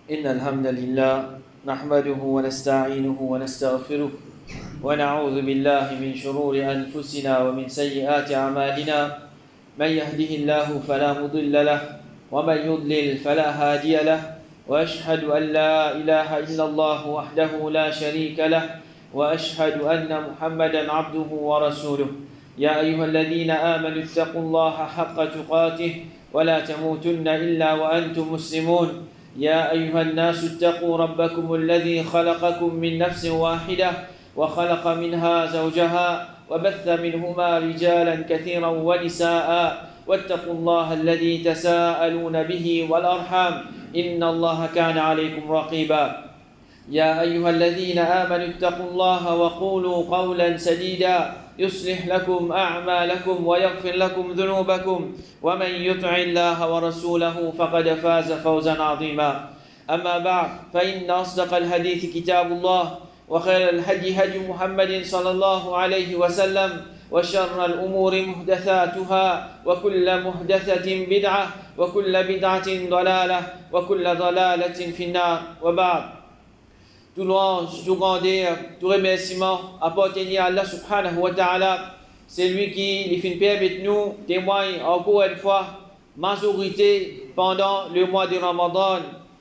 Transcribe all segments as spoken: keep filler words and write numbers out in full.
إن الحمد لله نحمده ونستعينه ونستغفره ونعوذ بالله من شرور أنفسنا ومن سيئات أعمالنا من يهده الله فلا مضل له ومن يضلل فلا هادي له وأشهد أن لا إله إلا الله وحده لا شريك له وأشهد أن محمدا عبده ورسوله يا أيها الذين آمنوا اتقوا الله حق تقاته ولا تموتن إلا وأنتم مسلمون يا أيها الناس اتقوا ربكم الذي خلقكم من نفس واحدة وخلق منها زوجها وبث منهما رجالا كثيرا ونساء واتقوا الله الذي تساءلون به والأرحام إن الله كان عليكم رقيبا يا أيها الذين آمنوا اتقوا الله وقولوا قولا سديدا يصلح لكم أعمالكم ويغفر لكم ذنوبكم ومن يطع الله ورسوله فقد فاز فوزا عظيما أما بعد فإن أصدق الحديث كتاب الله وخير الهدي هدي محمد صلى الله عليه وسلم وشر الأمور محدثاتها وكل محدثة بدعة وكل بدعة ضلالة وكل ضلالة في النار وبعد. Tout louange, tout grandeur, tout remerciement appartient à Allah subhanahu wa ta'ala. C'est lui qui, les fins paix avec nous, témoigne encore une fois majorité pendant le mois de Ramadan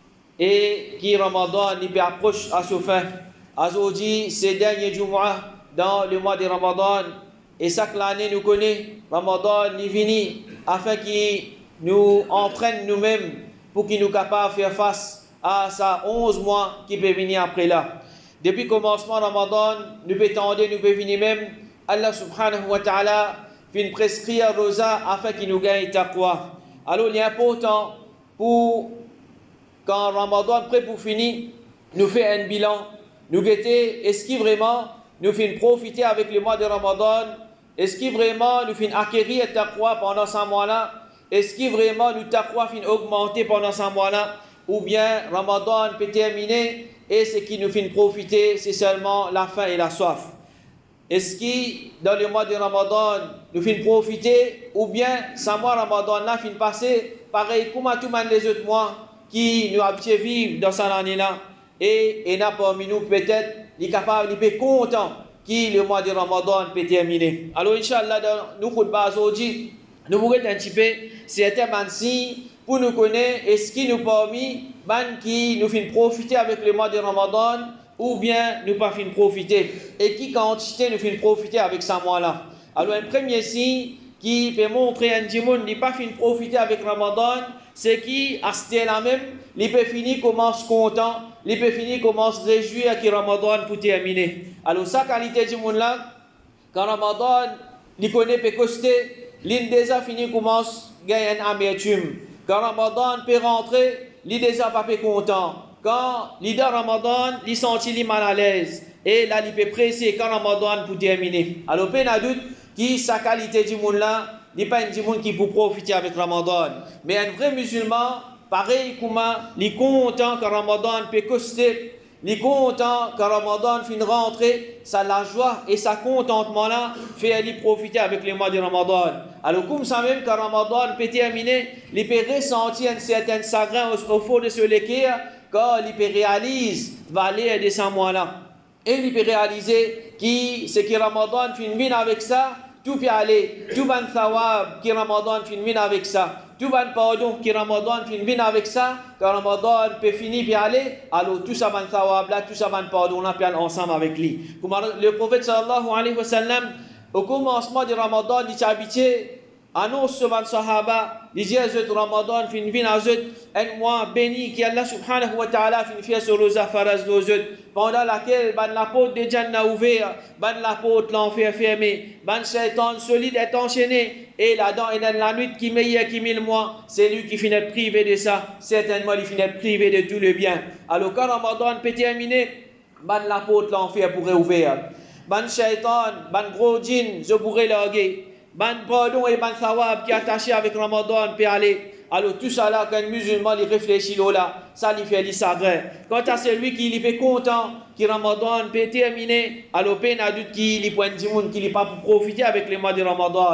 et qui Ramadan il approche à sa fin. Aujourd'hui, c'est le dernier Jumu'ah dans le mois de Ramadan et chaque année nous connaît Ramadan il vient afin qu'il nous entraîne nous-mêmes pour qu'il nous capable de faire face à ça onze mois qui peut venir après là. Depuis le commencement de Ramadan, nous pouvons tendre, nous pouvons venir même. Allah subhanahu wa ta'ala fait prescrire rosa afin qu'il nous gagne taqwa. Alors il est important pour quand Ramadan prêt pour finir, nous fait un bilan, nous guetter est-ce qu'il vraiment nous fait profiter avec le mois de Ramadan, est-ce qu'il vraiment nous fait acquérir taqwa pendant ce mois-là, est-ce qu'il vraiment nous taqwa fait augmenter pendant ce mois-là. Ou bien Ramadan peut terminer et ce qui nous fait profiter, c'est seulement la faim et la soif. Est-ce que dans le mois de Ramadan, nous fait profiter ou bien sans mois Ramadan là fin passer pareil comme à tous les autres mois qui nous habituent à vivre dans cette année-là et il y a parmi nous peut-être les capables, les peu contents que le mois de Ramadan peut terminer. Alors Inch'Allah, dans nous aujourd'hui, nous voulons un petit peu certains signes pour nous connaître est-ce qu'il nous parmi ban qui nous fait profiter avec le mois de Ramadan ou bien nous pas fait profiter et qui quantité nous fait profiter avec ce mois-là. Alors un premier signe qui peut montrer un monde n'est pas fait profiter avec Ramadan, c'est qui à ce là même, il peut finir commence content, il peut finir commence réjouir que Ramadan pour terminer. Alors sa qualité du monde là, quand Ramadan il connaît peut coster, l'une déjà fini commence gagner un amertume. Quand Ramadan peut rentrer, il déjà pas content. Quand l'idée Ramadan, il sentit mal à l'aise. Et là, il peut presser quand Ramadan pour terminer. Alors, peine à doute qui sa qualité du monde là, il n'est pas un monde qui peut profiter avec Ramadan. Mais un vrai musulman, pareil comme il est content quand Ramadan peut coster. Il est content quand Ramadan finit rentrer, ça la joie et ça contentement là fait aller profiter avec le mois de Ramadan. Alors comme ça même quand Ramadan peut terminer, il peut ressentir un certain chagrin au, au fond de ce cœur quand il peut réaliser valeur de ce mois là. Et il peut réaliser que ce que Ramadan finit avec ça, tout peut aller, tout ban thawab qui Ramadan finit avec ça. Tout ban pardon qui Ramadan finit avec ça, quand Ramadan peut finir puis aller, alors tout ça ban thawab là, tout ça ban pardon là puis aller ensemble avec lui. Comme le prophète sallallahu alayhi wa sallam, au commencement de Ramadan, il s'est habitué, annonce ce ban sahaba, il dit à Ramadan finit à un mois béni qui Allah subhanahu wa ta'ala finit fait sur les affaires de pendant laquelle ban la porte de Jannah ouverte, ban la porte l'enfer fermé, ban shaitan solide est enchaîné et là-dedans il y a la nuit qui meilleure qui mille mois, c'est lui qui finit privé de ça, certainement il finit privé de tout le bien. Alors quand Ramadan peut terminer, ban la porte l'enfer pourrait ouvrir, ban shaitan, ban gros djinn, je pourrais larguer, ban pardon et ban thawab qui est attaché avec Ramadan peut aller. Alors tout ça là, quand un musulman il réfléchit là, ça lui fait du chagrin. Quant à celui qui est content, qui Ramadan peut terminer, alors peine à doute qu'il est point du monde, qu'il n'est pas pour profiter avec le mois de Ramadan.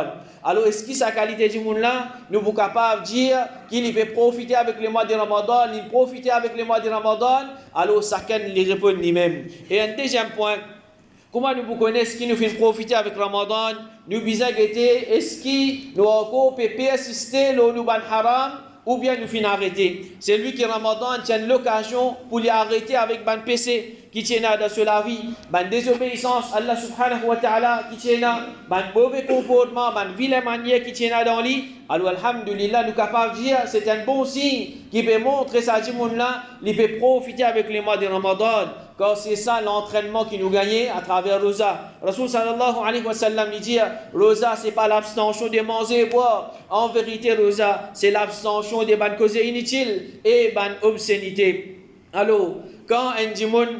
Alors, est-ce que sa qualité du monde là, nous sommes capables de dire qu'il peut profiter avec le mois de Ramadan, il profiter avec le mois de Ramadan, alors chacun lui répond lui-même. Et un deuxième point, comment nous connaissons ce qui nous fait profiter avec Ramadan, nous bisons guetter, est-ce que nous encore peut persister le nous ban haram, ou bien nous finissons arrêter. C'est lui qui Ramadan tient l'occasion pour lui arrêter avec ban P C qui tient dans cela vie, ban désobéissance Allah subhanahu wa ta'ala qui tient ban mauvais comportement, ban vilaine manière qui tient dans lui. Alors alhamdulillah nous capables de dire c'est un bon signe qui peut montrer ça du monde là, il peut profiter avec les mois de Ramadan. Car c'est ça l'entraînement qui nous gagne à travers Rosa. Rasul sallallahu alayhi wa sallam dit Rosa, c'est pas l'abstention de manger et boire. En vérité, Rosa, c'est l'abstention des bonnes causes inutiles et bonnes obscénités. Alors, quand un dimon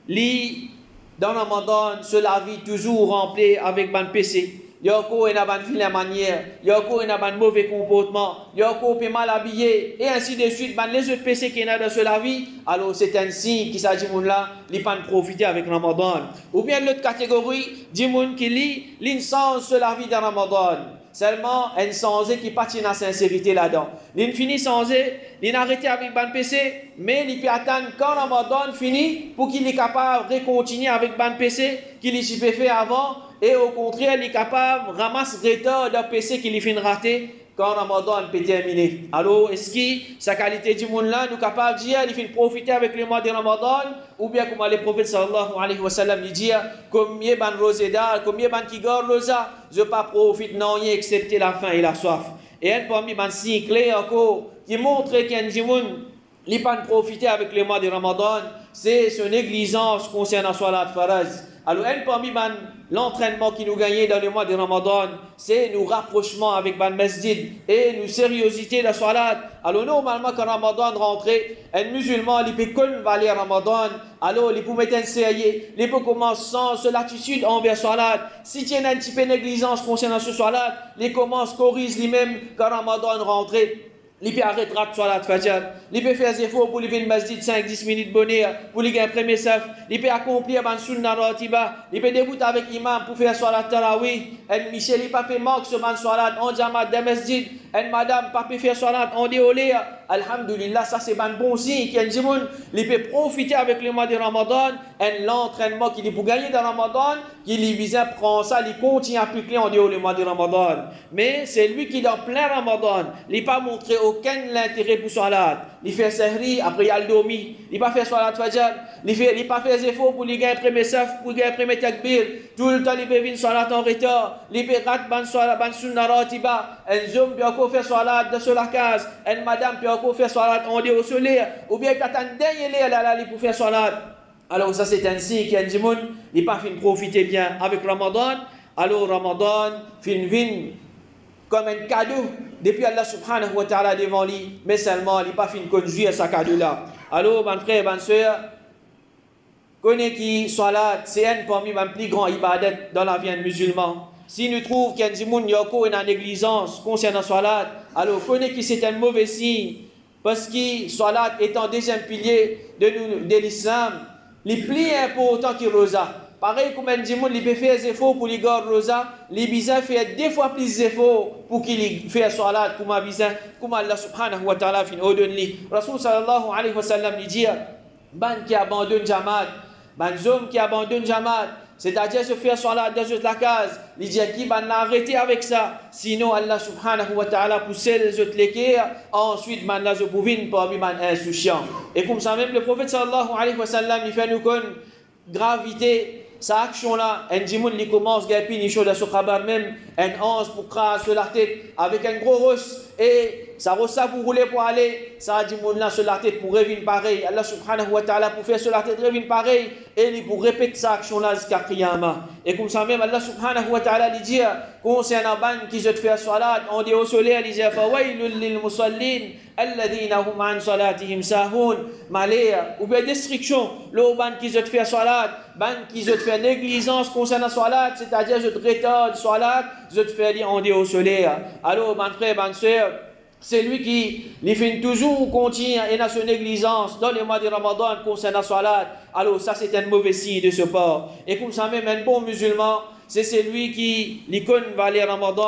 lit dans Ramadan, cela vit toujours rempli avec bonne péché. Yoko est dans une vilaine manière, Yoko est dans un mauvais comportement, Yoko est mal habillé, et ainsi de suite, ben, les autres péchés qui sont dans cela vie, alors c'est un signe qui s'agit de là, ils peuvent profiter avec Ramadan. Ou bien l'autre catégorie, du monde qui lit l'insens de la vie de Ramadan. Seulement, un sensé qui partit dans la sincérité là-dedans. Il finit sensé, il arrête avec ban P C, mais il peut attendre quand Ramadan finit pour qu'il est capable de continuer avec ban P C qu'il peut faire avant. Et au contraire, il est capable de ramasser retard d'un P C qu'il finit raté quand Ramadan peut terminer. Alors, est-ce que sa qualité du monde là, nous sommes capables de dire, il finit profiter avec le mois de Ramadan, ou bien comme le prophète sallallahu alayhi wa sallam dit, combien ban roséda, combien ban qui garde rosa, je ne pas profite non rien excepté la faim et la soif. Et un parmi ban signe clé encore qui montre qu'un monde il pas profiter avec le mois de Ramadan, c'est son négligence concernant Salat Faraz. Alors, un parmi l'entraînement qui nous gagne dans le mois de Ramadan, c'est nos rapprochements avec Ban Masjid et nos sériosités de la Salat. Alors, normalement, quand Ramadan rentre, un musulman, il peut convaler Ramadan, alors il peut mettre un sérieux, il peut commencer sans l'attitude envers Salat. Si il y a un petit peu de négligence concernant ce Salat, il commence à corriger lui-même quand Ramadan rentre. Il peut arrêter de Salat Fajr, il peut faire des efforts pour aller au masjid cinq à dix minutes bonheur, pour aller gagner un premier saf, il peut accomplir un sunnah ratiba, il peut débuter avec l'imam pour faire Salat Tarawih, et Michel, il peut faire manque sur un Salat en Jamaat de masjid, et madame, il peut faire Salat en déolé. Alhamdulillah, ça c'est un bon signe qu'il y a un djimoun, il peut profiter avec le mois de Ramadan, et l'entraînement qu'il peut gagner dans Ramadan, qu'il vise à prendre ça, il continue à appliquer en dehors le mois de Ramadan. Mais c'est lui qui est en plein Ramadan, il n'a pas montré aucun intérêt pour Salat. Il fait sahri, après il a le dormi. Il n'a pas fait Salat Fajr. Il n'a pas fait des efforts pour lui gagner le premier saf, pour gagner le premier takbir. Tout le temps, il peut venir Salat en retard. Il peut rater ban Salat, ban sunnah ratiba. Un homme peut encore faire Salat dans sur la case. Une madame peut encore faire Salat en dehors au soleil. Ou bien il attend dernier là, là, pour faire Salat. Alors ça c'est ainsi qu'il y a un djimoun, il n'a pas fait profiter bien avec Ramadan. Alors Ramadan, fin vin comme un cadeau depuis Allah subhanahu wa ta'ala devant lui, mais seulement il n'a pas fait conduire ce cadeau-là. Alors, mon frère, ma soeur, connais qui Salat, c'est un parmi les plus grands ibadat dans la vie musulman. Si nous trouvons qu'il y a des gens qui ont une négligence concernant Salat, alors connais qui c'est un mauvais signe, parce que Salat est un deuxième pilier de, de l'islam, le plus important que Rosa. Pareil comme un djimoun, il peut faire des efforts pour les garder rosa, les bizarres fait deux fois plus d'efforts pour qu'il fasse salat, comme bizarre, comme Allah subhanahu wa ta'ala fin ordonne lui. Rasul sallallahu alayhi wa sallam lui dit, ban qui abandonne Jamaat, ban homme qui abandonne Jamaat, c'est-à-dire se faire salat dans la case, il dit qui ban arrêter avec ça, sinon Allah subhanahu wa ta'ala pousse les autres l'équerre, ensuite ban la zobouvine parmi ban insouciant. Et comme ça même le prophète sallallahu alayhi wa sallam, il fait nous connaître gravité. Sa action-là, un djimoun qui commence à gagner une chose à ce khabar même, un ange pour craser sur la tête avec un gros rosse, et ça rossa pour rouler pour aller, ça djimoun là sur la tête pour revenir pareil. Allah subhanahu wa ta'ala pour faire sur la tête revenir pareil, et il pour répéter sa action-là jusqu'à Qiyamah. Et comme ça même, Allah subhanahu wa ta'ala lui dit, concernant ban qui se fait salat, on dit au soleil, il dit, fawailul lil musallin, alladhina hum an salatihim sahun, malheur, ou bien destruction, le ban qui se fait salat, ban qui se fait négligence concernant salat, c'est-à-dire je te retarde salat, je te fais on dit au soleil. Alors, mon frère, ma soeur, c'est lui qui les fait toujours continuer et dans son négligence dans le mois de Ramadan concernant salat. Alors, ça, c'est un mauvais signe de ce port. Et comme ça, même un bon musulman, c'est celui qui l'icône va aller Ramadan.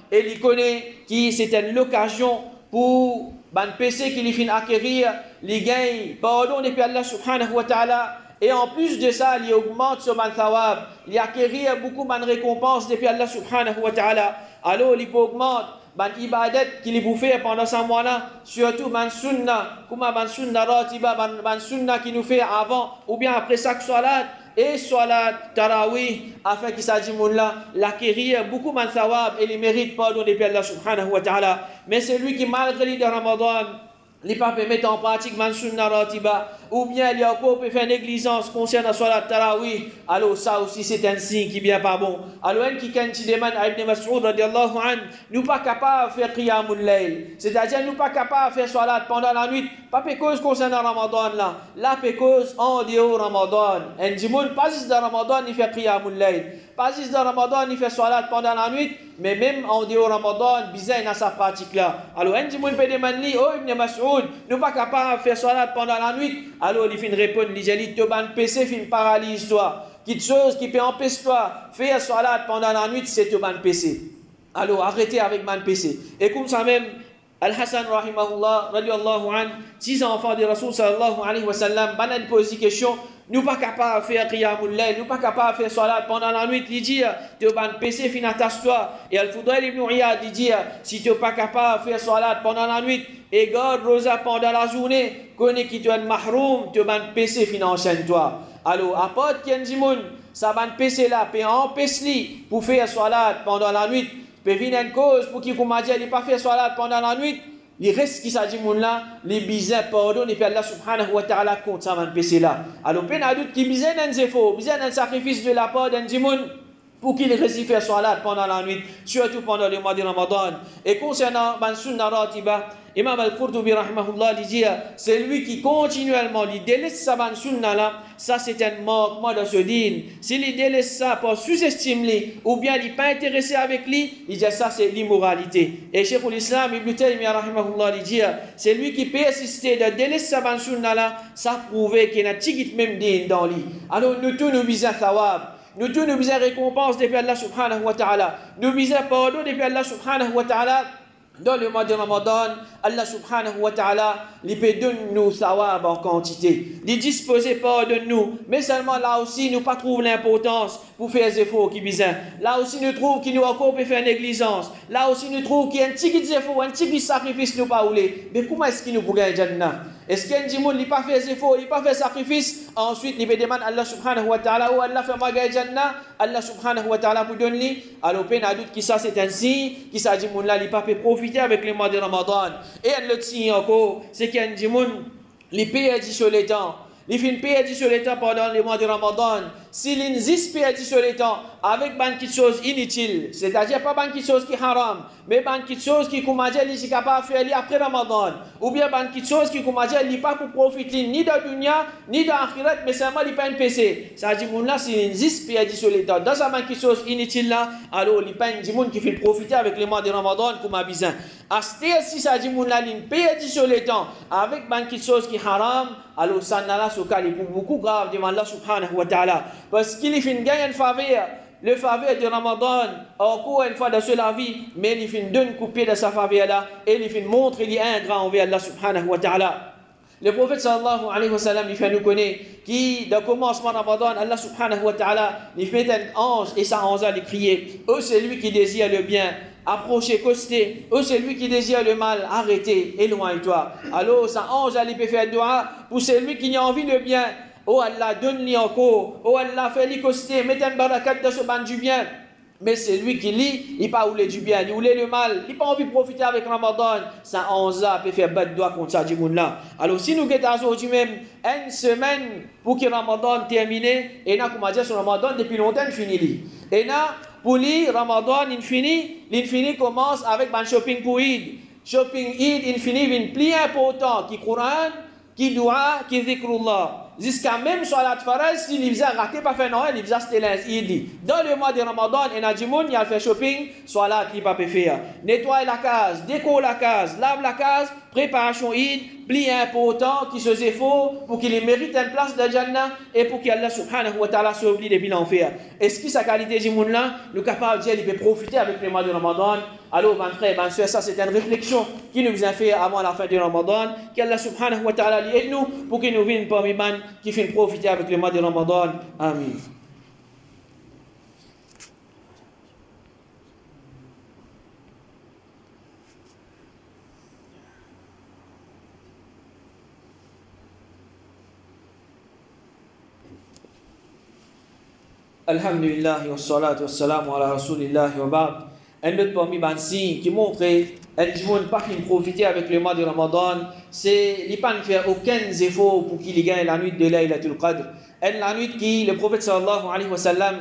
et il connaît que c'était l'occasion pour ban P C qu'il finit acquérir, les gains, pardon depuis Allah subhanahu wa ta'ala. Et en plus de ça, il augmente ce man thawab, il acquérir beaucoup de récompenses depuis Allah subhanahu wa ta'ala. Alors il augmente ban ibadat qu'il vous fait pendant ce mois-là, surtout ban sunna, comme ban sunna ratiba, ban, ban sunna qui nous fait avant ou bien après chaque salat et salat tarawih, afin qu'il s'agisse de là, l'acquérir beaucoup de thawab et les mérites pardon depuis Allah subhanahu wa ta'ala. Mais c'est lui qui malgré lui de Ramadan, les pas peut mettre en pratique man sunna ratiba, ou bien il y a encore peut faire négligence concernant salat tarawih, alors ça aussi c'est un signe qui vient pas bon. Alors un qui quand il demande à Ibn Mas'ud radiallahu anhu, nous pas capable de faire qiyamul layl, c'est-à-dire nous pas capable de faire salat pendant la nuit, pas pour cause concernant Ramadan là, là pour cause en dehors Ramadan. Un dimoun pas juste dans Ramadan il fait qiyamul layl, pas juste dans Ramadan il fait salat pendant la nuit, mais même en dehors Ramadan, bizarre dans sa pratique là. Alors un dimoun peut demander, oh Ibn Mas'ud, nous pas capable de faire salat pendant la nuit. Alors il fin répondre, il dit, tu ban P C fin paralyse toi. Quelque chose qui peut empêcher toi faire salat pendant la nuit, c'est tu ban P C. Alors arrêtez avec ban P C. Et comme ça même, Al-Hassan rahimahullah, radiallahu anhu, six enfants de Rasul sallallahu alayhi wa sallam, banan pose question, nous pas capables de faire qiyamul layl, nous pas capables de faire salat pendant la nuit, il dit, tu ban P C fin attache-toi. Et Al-Fudayl ibn Iyad, il dit, si tu pas capable de faire salat pendant la nuit, et garde rosa pendant la journée, connais qui tu es mahroum, tu ban P C fin enchaîne-toi. Alors, à part qu'il y a ça ban P C là, peut empêcher pour faire salat pendant la nuit, peut venir une cause pour qu'il m'a dit, il pas faire salat pendant la nuit, il reste qui s'agit de là, les bizarres pardon, et puis Allah subhanahu wa ta'ala compte ça ban P C là. Alors, peine à doute qui bizarre d'un zéfo, bizarre d'un sacrifice de la part d'un dimoun, pour qu'il réussit faire salat pendant la nuit, surtout pendant le mois de Ramadan. Et concernant ban sunna ratiba, Imam Al-Qurtubi rahimahullah dit, c'est lui qui continuellement lui délaisse sa ban sunna là, ça c'est un manquement de ce din. S'il lui délaisse ça pour sous-estimer ou bien il n'est pas intéressé avec lui, il dit ça c'est l'immoralité. Et Cheikh l'Islam Ibn Taymiyyah rahimahullah dit, c'est lui qui peut assister de délaisser sa ban sunna là, ça prouve qu'il y a un tigit même din dans lui. Alors nous tous nous visons thawab. Nous tous nous visons récompense depuis Allah subhanahu wa ta'ala. Nous visons pardon depuis Allah subhanahu wa ta'ala. Dans le mois de Ramadan, Allah subhanahu wa ta'ala, il peut donner nous sawab en quantité. Il dispose pas de nous. Mais seulement là aussi, nous pas trouver l'importance pour faire des efforts qui besoin. Là aussi, nous trouvons qu'il nous encore peut faire négligence. Là aussi, nous trouvons qu'il y a un petit effort, un petit sacrifice nous pas ouler. Mais comment est-ce qu'il nous pourrait gagner Jannah? Est-ce qu'il y a un dimoun qui n'a pas fait effort, il n'a pas fait sacrifice? Ensuite, il peut demander à Allah subhanahu wa ta'ala ou Allah fait magaye Jannah. Allah subhanahu wa ta'ala pour donner. Alors, peine à doute que ça c'est un signe, que ça dimoun là, il n'a pas pu profiter avec le mois de Ramadan. Et un autre signe encore, c'est qu'il y a un dimoun, il paye sur le temps. Il fait une paye sur le temps pendant le mois de Ramadan. S'il insiste paye sur le temps avec beaucoup de choses inutiles, c'est-à-dire pas beaucoup de choses qui haram, mais beaucoup de choses qui, comme je dis, capable de faire après Ramadan, ou bien beaucoup de choses qui, comme je dis, pas pour profiter ni de la dunya, ni de l'akhirat, mais seulement il pas un P C. Ça dit, mon là, s'il insiste paye sur le temps, dans ces beaucoup de choses inutiles là, alors il pas un dimoun qui fait profiter avec le mois de Ramadan comme a besoin. À ce stade, si ça dit, mon là, il paye sur le temps avec beaucoup de choses qui haram, alors ça n'a pas est beaucoup grave devant Allah subhanahu wa ta'ala. Parce qu'il fait une gagne faveur, le faveur de Ramadan, encore une fois dans la vie, mais il fait une donne coupée de sa faveur là, et il fait montrer qu'il est un grand envers Allah subhanahu wa ta'ala. Le prophète sallallahu alayhi wa sallam, il fait nous connaître qui, dans le commencement de Ramadan, Allah subhanahu wa ta'ala, il fait un ange et sa ange a crier. Eux, c'est lui qui désire le bien. Approchez, costez. Eux, c'est lui qui désire le mal. Arrêtez, éloigne-toi. Alors, ça ange, il peut faire dua pour celui qui a envie de bien. Oh Allah, donne-lui encore. Oh Allah, fais-lui coster. Mettez un barakat dans ce ban du bien. Mais c'est lui qui lit, il pas voulu du bien, il voulait le mal, il pas envie de profiter avec Ramadan. Ça onze ans peut faire bad doigt contre ça du monde là. Alors si nous guettons aujourd'hui même une semaine pour que Ramadan termine, et là comme on dit sur Ramadan depuis longtemps il finit. Et là pour lui Ramadan il finit, l'infini commence avec un shopping pour Eid. Shopping Eid il finit une plus important qui Coran, qui doua, qui zikrullah. jusqu'à même salat faraz, s'il faisait rater, pas faire Noël, il faisait stelens, il dit. Dans le mois de Ramadan, il y a des gens qui fait shopping, salat, il pas faire. Nettoyer la case, décorer la case, lave la case, préparation Eid, pli important qui se fait faux pour qu'il mérite une place de Jannah et pour qu'Allah subhanahu wa ta'ala sauve lui depuis l'enfer. Est-ce que sa qualité de monde là, nous capable de dire qu'il peut profiter avec le mois de Ramadan? Alors, mes frères, mes soeurs, ça c'est une réflexion qui nous a fait avant la fin du Ramadan. Qu'Allah subhanahu wa ta'ala aide nous pour qu'il nous vienne parmi man qui fait profiter avec le mois de Ramadan. Amin. Alhamdulillah wa salatu wa salam ala rasulillah wa ba'd. Un autre parmi les signes qui montre qu'ils ne pas profiter avec le mois de Ramadan, c'est qu'ils ne faire aucun effort pour qu'il gagne la nuit de Laylatul Qadr. Et la nuit qui, le prophète sallallahu alayhi wa sallam,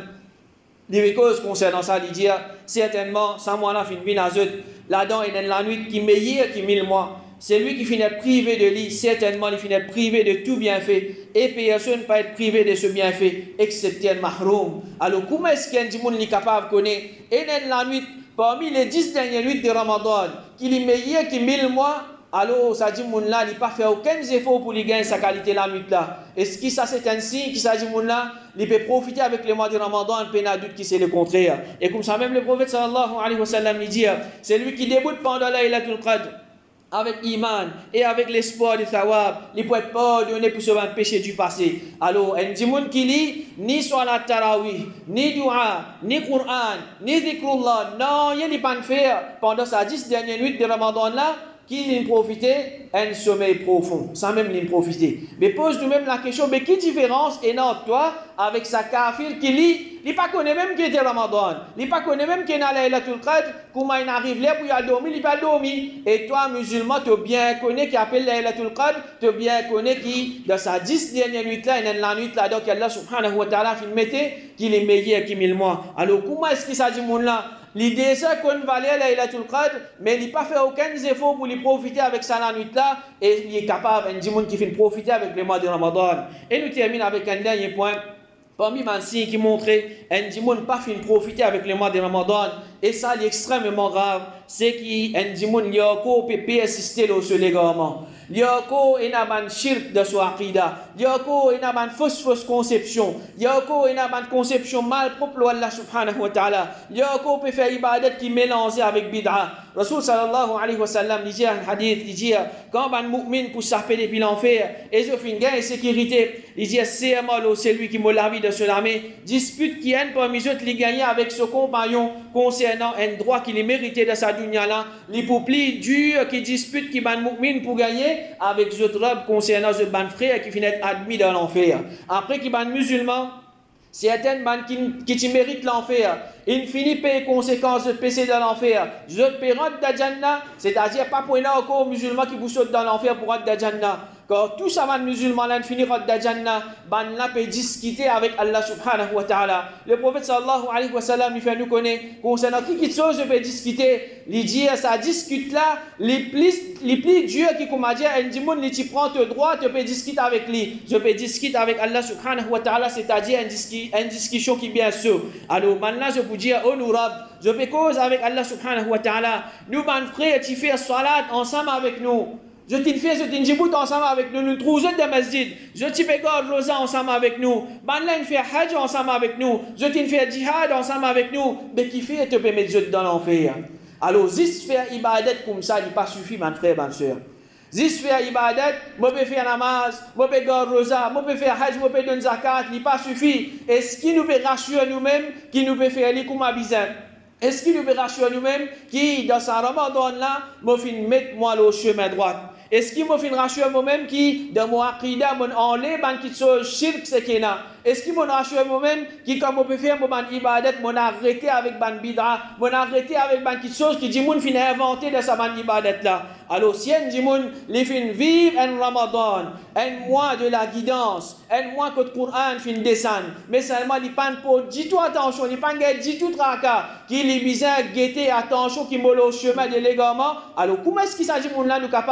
les causes concernant ça, il dit certainement, sans moi là, fin bin azut, là-dedans, il y a la nuit qui est meilleure que mille mois. C'est lui qui finit privé de lui, certainement il finit privé de tout bienfait. Et personne ne peut être privé de ce bienfait, excepté un mahroum. Alors, comment est-ce qu'un monde est capable de connaître? Et la nuit, parmi les dix dernières nuits de Ramadan, qu'il est meilleur que mille mois, alors ça dit que là, il n'a pas fait aucun effort pour lui gagner sa qualité la nuit là. Est-ce que ça c'est un signe qui s'agit de là, il peut profiter avec le mois de Ramadan, il n'a doute que c'est le contraire. Et comme ça même le prophète sallallahu alayhi wa sallam dit, c'est lui qui débute pendant la Laylatul Qadr avec iman et avec l'espoir du thawab, il peut être pardonné pour ce péché du passé. Alors, un dimoun qui lit ni salat tarawih, ni dua, ni Qur'an, ni dhikrullah, non, il n'y a pas de faire pendant ces dix dernières nuits de Ramadan là, qu'il en profiter un sommeil profond, sans même l'en profiter. Mais pose nous-mêmes la question, mais quelle différence est entre toi avec sa kafir qui lit, il ne pas connaît même qu'il était Ramadan, il ne pas connaît même qu'il est dans Laylatul Qadr, comment il arrive là pour y dormir, il ne pas dormir. Et toi, musulman, tu bien connais qui appelle Laylatul Qadr, tu bien connais qui, dans sa dix dernière nuit là, il est dans la nuit là, donc Allah subhanahu wa ta'ala fait mettre qu'il est meilleur que mille mois. Alors, comment est-ce qu'il s'agit de monde là? L'idée c'est qu'on va aller à Laylatul Qadr, mais il n'a pas fait aucun effort pour lui profiter avec ça la nuit là, et il est capable, un dimoun qui fait profiter avec le mois de Ramadan. Et nous terminons avec un dernier point. Parmi les signes qui montraient un dimoun pas fait profiter avec le mois de Ramadan, et ça est extrêmement grave, c'est qu'un dimoun y a encore peut persister au seul égarement. Il y a encore une shirk de son aqida, il y a encore une fausse fausse conception, il y a encore une conception mal propre à Allah subhanahu wa ta'ala, il y a encore peut faire ibadat qui mélange avec bid'a. Rasul sallallahu alayhi wa sallam dit un hadith, il dit quand un mu'min pour s'appeler depuis l'enfer et je finis gain et sécurité, il dit c'est mal c'est lui qui m'a la vie de ce l'armée, dispute qui est parmi eux qui gagner avec ce compagnon concernant un droit qu'il mérité de sa dunya là, les plus dur qui dispute qui ban mu'min pour gagner avec ce droit concernant ce ban frère qui finit admis dans l'enfer. Après qui ban musulman, certaines bandes qui, qui méritent l'enfer, il finit par les conséquences de péché dans l'enfer. Je peux rentrer dans Jannah, c'est-à-dire pas pour encore aux musulmans qui vous sautent dans l'enfer pour rentrer dans Jannah. Quand tout ça va musulman là finir dans Jannah, ban là peut discuter avec Allah subhanahu wa ta'ala. Le prophète sallallahu alayhi wa sallam il fait nous connaître concernant qui qui chose je peux discuter. Il dit ça discute là, les plus les plus Dieu qui comme a dit un dimoun il tu prend ton droit, tu peux discuter avec lui. Je peux discuter avec Allah subhanahu wa ta'ala, c'est-à-dire une discussion qui bien sûr. Alors maintenant je vous dis oh nous rab, je peux cause avec Allah subhanahu wa ta'ala. Nous ban frère tu fais salat ensemble avec nous. Je t'ai fait, je t'ai dit, ensemble avec nous, nous trouvons des masjids. Je t'ai fait rosa ensemble avec nous. Banlan fait hajj ensemble avec nous. Je t'ai fait jihad ensemble avec nous. Mais qui fait, te peut mettre dans l'enfer. Alors, juste faire ibadat comme ça, il n'est pas suffit, mon frère, ma soeur. Juste faire ibadat, moi peux faire namaz, moi peux faire rosa, moi peux faire hajj, moi peux donner zakat, il n'est pas suffit. Est-ce qu'il nous peut rassurer nous-mêmes, qui nous peut faire les comme abizan? Est-ce qu'il nous peut rassurer nous-mêmes, qui, dans sa ramadan là, moi fin mettre moi le chemin droit? Est-ce qu'il m'a fait rassurer moi-même qui, dans mon aqida, mon enlève, ban qui soit shirk, c'est qu'il y a? Est-ce qu'il m'a rassuré moi-même qui, comme on peut faire, mon ibadat, mon arrêté avec ban bid'a, mon arrêté avec ban qui chose qui dit, mon fin inventé de sa ban ibadat là? Alors, si on dit, mon, les fin vivre un ramadan, un mois de la guidance, un mois que le Coran fin descend, mais seulement, il pas pour du tout attention, il pas du tout tracas, qui les bizarres guetter attention, qui m'a le chemin de l'égarement. Alors, comment est-ce qu'il s'agit, mon là, nous capable de dire,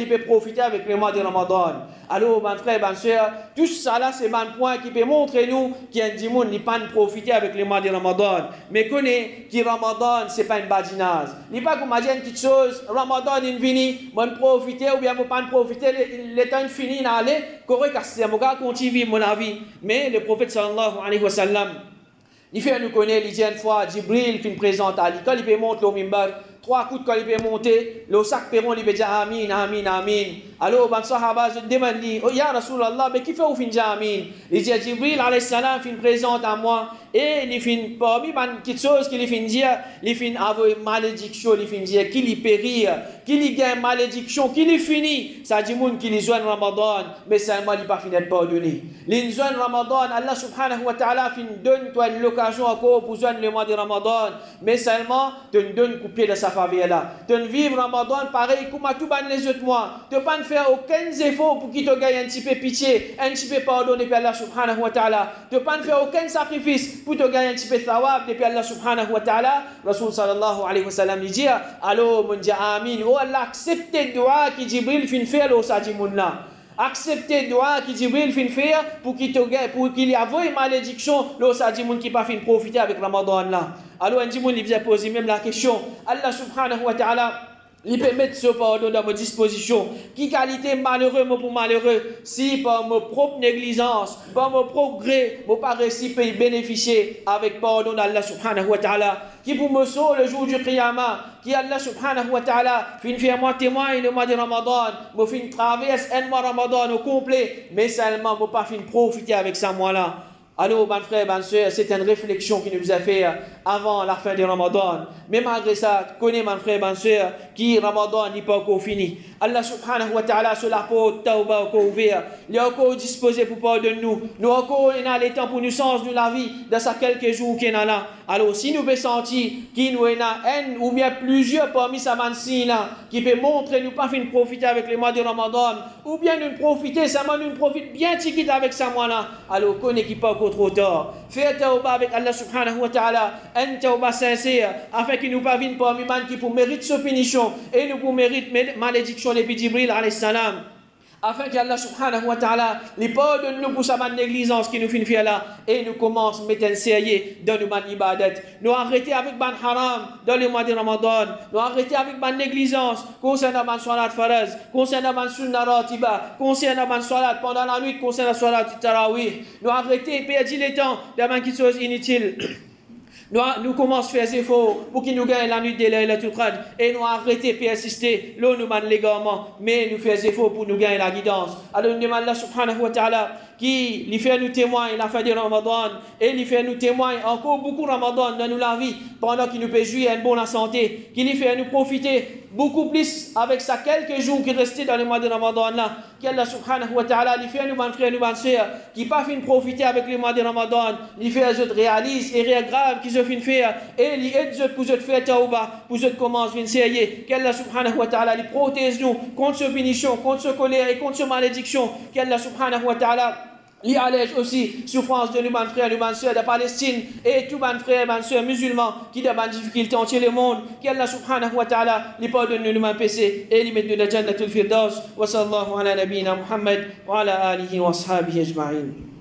il peut profiter avec le mois de Ramadan. Alors, mon frère, ma soeur, tout ça là, c'est un point qui peut montrer nous qu'il y a des gens qui ne pas profiter avec le mois de Ramadan. Mais connaît que Ramadan, ce n'est pas une badinage. Il n'est pas comme dire quelque chose, Ramadan est fini, on profiter ou bien on ne pas profiter, le temps est fini, on aller, correct, c'est mon gars, continue mon avis. Mais le prophète sallallahu alayhi wa sallam, il fait nous connaître, il dit une fois, Jibril fait une présente à lui, quand il peut monter au mimbar, trois coups de quand il peut monter, le sac perron, il peut dire Amin, Amin, Amin. Alors, ben sahaba, je demande, oh ya Rasulallah, mais qui fait au fin de Amin? Il dit Jibril alayhi salam fait une présente à moi, et il fait parmi quelque chose qu'il fait dire, il fait avoir une malédiction, il fait dire qu'il y périr, qu'il y gagne malédiction, qu'il y finit. Ça dit moun qu'il y joint Ramadan, mais seulement il pas fini de pardonner. Il joint Ramadan, Allah subhanahu wa ta'ala fin donne toi une occasion encore pour joindre le mois de Ramadan, mais seulement te donne couper de sa faveur là. Te vivre Ramadan pareil comme à tout ban les autres mois. Te pas faire aucun effort pour qu'il te gagne un petit peu pitié, un petit peu pardon depuis Allah subhanahu wa ta'ala. Te pas faire aucun sacrifice pour te gagner un petit peu de thawab depuis Allah subhanahu wa ta'ala. Rasul sallallahu alayhi wa sallam dit alors mon Dieu amin. Oh Allah accepte le doigt qui Jibril fin faire au sa moun là. Accepter le doigt qui Jibril fin faire pour qu'il te gagne pour qu'il y ait une malédiction là sa moun qui pas fin profiter avec Ramadan là. Alors un moun il vient poser même la question Allah subhanahu wa ta'ala il peut mettre ce pardon dans ma disposition. Qui qualité malheureux pour malheureux si par ma propre négligence, par mon propre gré, je pas réussi à bénéficier avec pardon d'Allah subhanahu wa ta'ala. Qui pour me sauver le jour du Qiyamah, qui Allah subhanahu wa ta'ala fin faire moi témoin le mois de Ramadan, me fin traverse un mois Ramadan au complet, mais seulement je pas fin profiter avec ça moi là. Alors, mon frère, ma soeur, c'est une réflexion qui nous a fait avant la fin du Ramadan. Mais malgré ça, connais, mon frère, ma soeur, qui Ramadan n'est pas encore fini. Allah subhanahu wa ta'ala, sur la porte, tauba encore ouvert. Il est encore disposé pour pardonner nous. Nous encore, il a le temps pour nous changer de la vie dans ces quelques jours qu'il y a là. Alors, si nous pouvons sentir qu'il nous a un ou bien plusieurs parmi ces mansignes qui peuvent montrer nous pas fin profiter avec le mois de Ramadan, ou bien nous profiter, seulement nous profiter bien ticket avec ça mois là. Alors, connais qui pas encore trop tard. Fais tauba avec Allah subhanahu wa ta'ala, un tauba sincère, afin qu'il nous pas vienne parmi man qui pour mérite sa punition et nous pour mérite malédiction de Jibril alayhi salam. Afin que Allah subhanahu wa ta'ala les pardonne nous pour sa négligence qui nous fait faire là et nous commence à mettre un sérieux dans nos man ibadat. Nous arrêter avec ban haram dans le mois de Ramadan. Nous arrêter avec ban négligence concernant ban salat faraz, concernant ban sunnah ratiba, concernant ban salat pendant la nuit, concernant salat tarawih. Nous arrêter perdre le temps dans ban quelque chose inutile. Nous, nous commençons à faire des efforts pour qu'il nous gagne la nuit de Laylatul Qadr et nous arrêter de persister. Là, nous demandons légalement, mais nous faisons des efforts pour nous gagner la guidance. Alors, nous demandons Allah subhanahu wa ta'ala qui lui fait nous témoigner la fin du Ramadan et lui fait nous témoigner encore beaucoup de Ramadan dans nous la vie pendant qu'il nous peut jouir une bonne santé, qui lui fait nous profiter beaucoup plus avec ça quelques jours qui restent dans le mois de Ramadan là, qu'Allah subhanahu wa ta'ala lui fait nous mon frère, nous mon soeur, qui pas fin profiter avec le mois de Ramadan, lui fait les autres réalisent et rien grave qu'ils ont fin faire et lui aide pour eux faire tauba, pour eux commencer une série, qu'Allah subhanahu wa ta'ala lui protège nous contre ce punition, contre ce colère et contre ce malédiction, qu'Allah subhanahu wa ta'ala lui allège aussi souffrance de nos frères, nos soeurs de Palestine et tous nos frères, nos soeurs musulmans qui ont des difficultés dans le monde. Qu'Allah subhanahu wa ta'ala lui pardonne nos péchés et lui mette dans la Jannatul Firdaus. Wa sallallahu ala nabina Muhammad wa ala alihi wa ashabihi ajma'in.